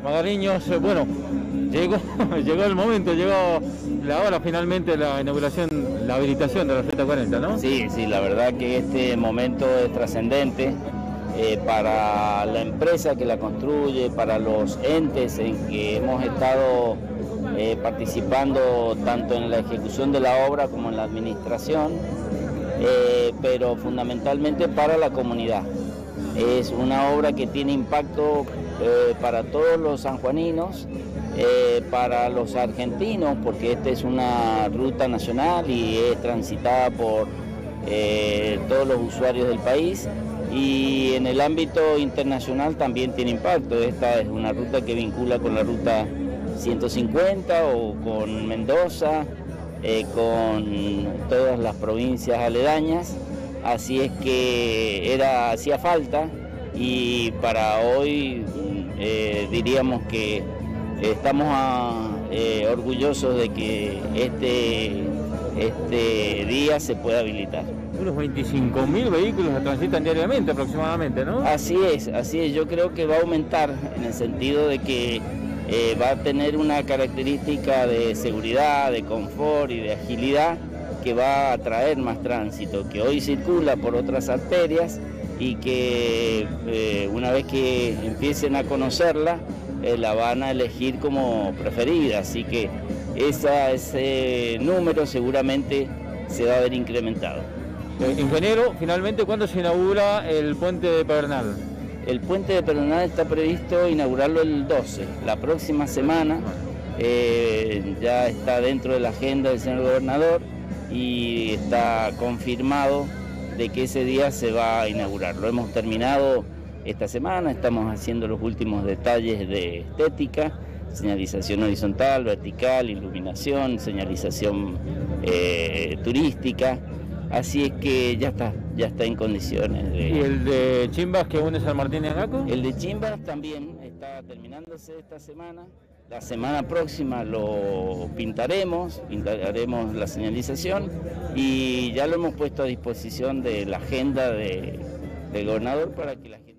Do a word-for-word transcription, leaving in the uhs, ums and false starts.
Magariños, eh, bueno, llegó, llegó el momento, llegó la hora finalmente, la inauguración, la habilitación de la Ruta cuarenta, ¿no? Sí, sí, la verdad que este momento es trascendente eh, para la empresa que la construye, para los entes en que hemos estado eh, participando tanto en la ejecución de la obra como en la administración, eh, pero fundamentalmente para la comunidad. Es una obra que tiene impacto eh, para todos los sanjuaninos, eh, para los argentinos, porque esta es una ruta nacional y es transitada por eh, todos los usuarios del país, y en el ámbito internacional también tiene impacto. Esta es una ruta que vincula con la ruta ciento cincuenta o con Mendoza, eh, con todas las provincias aledañas. Así es que era, hacía falta, y para hoy eh, diríamos que estamos a, eh, orgullosos de que este, este día se pueda habilitar. Unos veinticinco mil vehículos transitan diariamente aproximadamente, ¿no? Así es, así es. Yo creo que va a aumentar en el sentido de que eh, va a tener una característica de seguridad, de confort y de agilidad, que va a atraer más tránsito, que hoy circula por otras arterias y que eh, una vez que empiecen a conocerla, eh, la van a elegir como preferida, así que esa, ese número seguramente se va a ver incrementado. Eh, ingeniero, finalmente, ¿cuándo se inaugura el puente de Pedernal? El puente de Pedernal está previsto inaugurarlo el doce, la próxima semana, eh, ya está dentro de la agenda del señor gobernador, y está confirmado de que ese día se va a inaugurar. Lo hemos terminado esta semana, estamos haciendo los últimos detalles de estética, señalización horizontal, vertical, iluminación, señalización eh, turística, así es que ya está, ya está en condiciones de... ¿Y el de Chimbas que une San Martín y Angaco? El de Chimbas también está terminándose esta semana. La semana próxima lo pintaremos, pintaremos la señalización, y ya lo hemos puesto a disposición de la agenda de, del gobernador para que la gente...